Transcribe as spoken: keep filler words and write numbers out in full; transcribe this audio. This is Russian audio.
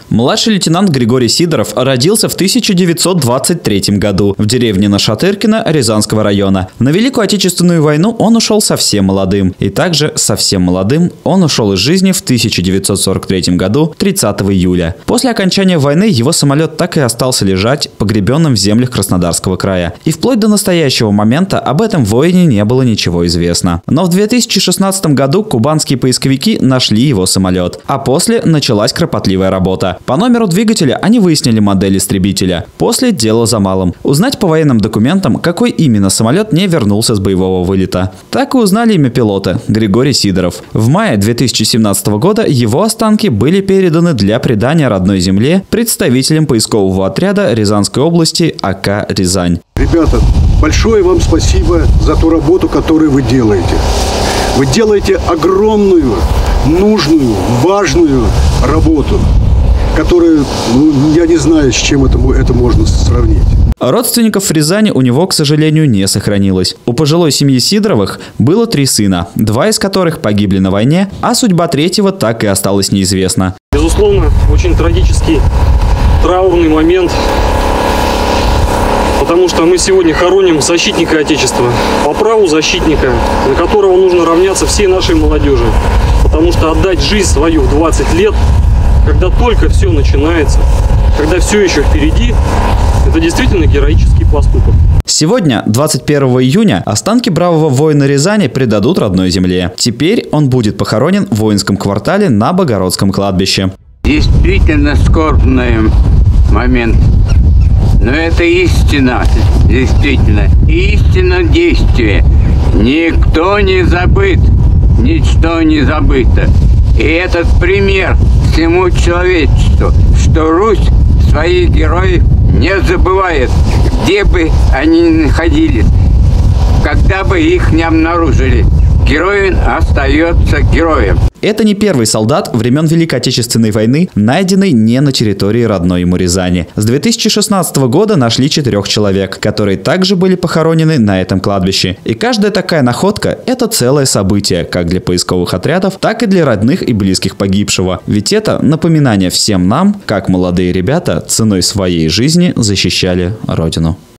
Младший лейтенант Григорий Сидоров родился в тысяча девятьсот двадцать третьем году в деревне Нашатыркино Рязанского района. На Великую Отечественную войну он ушел совсем молодым. И также совсем молодым он ушел из жизни в тысяча девятьсот сорок третьем году тридцатого июля. После окончания войны его самолет так и остался лежать погребенным в землях Краснодарского края. И вплоть до настоящего момента об этом воине не было ничего известно. Но в две тысячи шестнадцатом году кубанские поисковики нашли его самолет. А после началась кропотливая работа. По номеру двигателя они выяснили модель истребителя. После дело за малым. Узнать по военным документам, какой именно самолет не вернулся с боевого вылета. Так и узнали имя пилота – Григорий Сидоров. В мае две тысячи семнадцатого года его останки были переданы для предания родной земле представителям поискового отряда Рязанской области АК «Рязань». Ребята, большое вам спасибо за ту работу, которую вы делаете. Вы делаете огромную, нужную, важную работу, которую, ну, я не знаю, с чем это, это можно сравнить. Родственников в Рязани у него, к сожалению, не сохранилось. У пожилой семьи Сидоровых было три сына, два из которых погибли на войне, а судьба третьего так и осталась неизвестна. Безусловно, очень трагический, траурный момент, потому что мы сегодня хороним защитника Отечества, по праву защитника, на которого нужно равняться всей нашей молодежи. Потому что отдать жизнь свою в двадцать лет, когда только все начинается, когда все еще впереди, это действительно героический поступок. Сегодня, двадцать первого июня, останки бравого воина Рязани предадут родной земле. Теперь он будет похоронен в воинском квартале на Богородском кладбище. Действительно скорбный момент. Но это истина, действительно. Истина действия. Никто не забыт, ничто не забыто. И этот пример всему человечеству, что Русь своих героев не забывает, где бы они ни находились, когда бы их не обнаружили. Герой остается героем. Это не первый солдат времен Великой Отечественной войны, найденный не на территории родной ему Рязани. С две тысячи шестнадцатого года нашли четырех человек, которые также были похоронены на этом кладбище. И каждая такая находка – это целое событие, как для поисковых отрядов, так и для родных и близких погибшего. Ведь это напоминание всем нам, как молодые ребята ценой своей жизни защищали Родину.